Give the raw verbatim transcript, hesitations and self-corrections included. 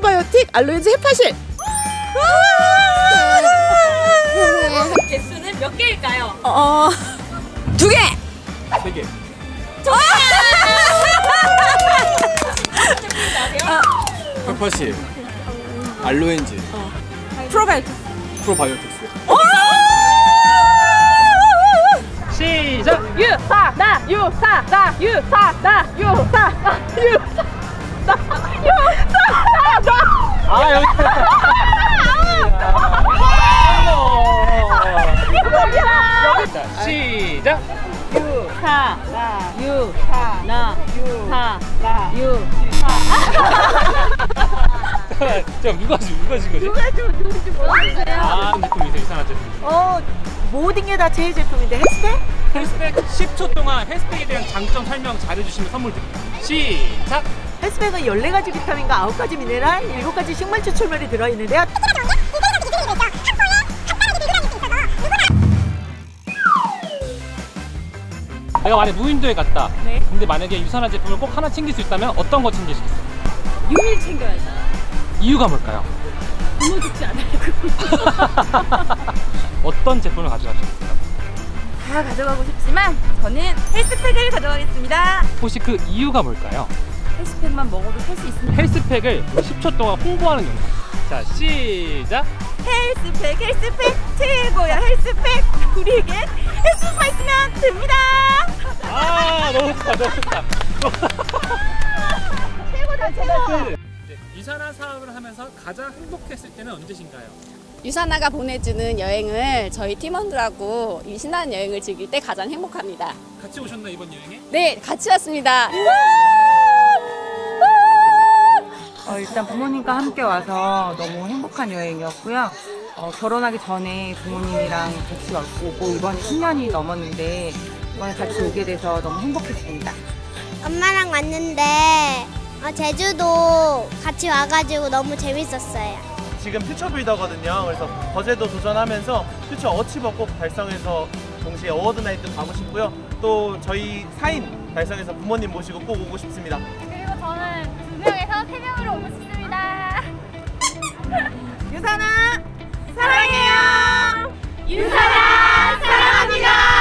프로바이오틱 알로엔즈 헤파실. 개수는 몇 개일까요? 어, 두 개. 세 개. 헤파실, 알로엔즈, 프로바이오틱. 프로바이오틱스. 시작! 유사 나 유사 나 유사 나 유사 나 유사 나 유사 나 아 여기. 시작! 유사 나 유사 나 유사 나 유사 자 누가 지 누가 진 거지? 누가 좀 누군지 모르겠어요. 아 제품이세요 이상한 제품. 어, 모든 게 다 제 제품인데 헬스팩? 헬스팩 십 초 동안 헬스팩에 대한 장점 설명 잘해주시면 선물 드립니다. 시작! 헬스팩은 열네 가지 비타민과 아홉 가지 미네랄, 일곱 가지 식물 추출물이 들어있는데요. 내가 만약에 무인도에 갔다. 네. 근데 만약에 유산화 제품을 꼭 하나 챙길 수 있다면 어떤 거 챙기시겠어요? 유밀 챙겨야죠. 이유가 뭘까요? 굶어 죽지 않으려고. 어떤 제품을 가져가시겠어요? 다 가져가고 싶지만 저는 헬스팩을 가져가겠습니다. 혹시 그 이유가 뭘까요? 헬스팩만 먹어도 살 수 있습니다. 헬스팩을 십 초 동안 홍보하는 영상. 자 시작! 헬스팩 헬스팩 최고야 헬스팩. 우리에겐 헬스팩 있으면 됩니다. 아 너무 좋다 너무 좋다. 최고다 최고. 이제 유산화 사업을 하면서 가장 행복했을 때는 언제신가요? 유산화가 보내주는 여행을 저희 팀원들하고 이 신나는 여행을 즐길 때 가장 행복합니다. 같이 오셨나 이번 여행에? 네, 같이 왔습니다. 어, 일단 부모님과 함께 와서 너무 행복한 여행이었고요. 어, 결혼하기 전에 부모님이랑 같이 오고 이번에 십 년이 넘었는데 이번에 같이 오게 돼서 너무 행복했습니다. 엄마랑 왔는데 어, 제주도 같이 와가지고 너무 재밌었어요. 지금 퓨처 빌더거든요. 그래서 거제도 도전하면서 퓨처 어치버 꼭 달성해서 동시에 어워드 나이트 가고 싶고요. 또 저희 사인 달성해서 부모님 모시고 꼭 오고 싶습니다. 그리고 저는 두 명에서 세 명으로 오고 싶습니다. 유산아, 사랑해요. 유사랑 사랑합니다.